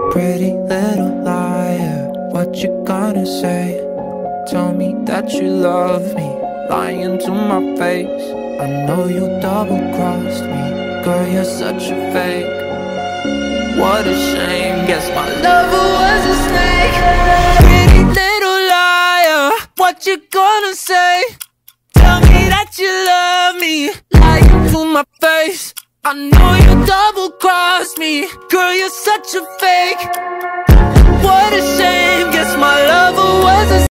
Pretty little liar, what you gonna say? Tell me that you love me, lying to my face. I know you double-crossed me, girl, you're such a fake. What a shame, guess my lover was a snake. Pretty little liar, what you gonna say? Tell me that you love me, lying to my face. I know you double-crossed me, girl, you're such a fake. What a shame, guess my lover was a